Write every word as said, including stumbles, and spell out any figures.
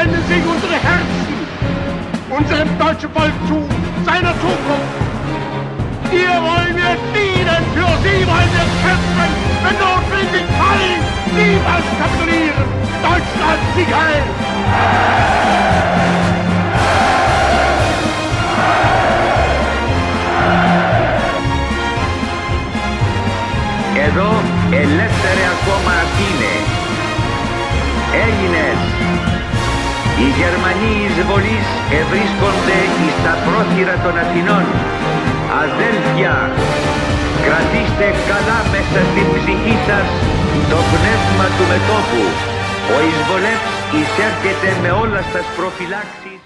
wenden sich unsere Herzen, unserem deutschen Volk zu, seiner Zukunft. Hier wollen wir dienen, für sie wollen wir kämpfen, wenn notwendig fallen, niemals kapitulieren. Deutschland Sieg heil! Εδώ ελεύθερη ακόμα είναι. Έγινες. Οι Γερμανοί εισβολείς ευρίσκονται εις τα πρόθυρα των Αθηνών. Αδέλφια, κρατήστε καλά μέσα στην ψυχή σας το πνεύμα του μετώπου. Ο εισβολεύς εισέρχεται με όλα στας προφυλάξεις.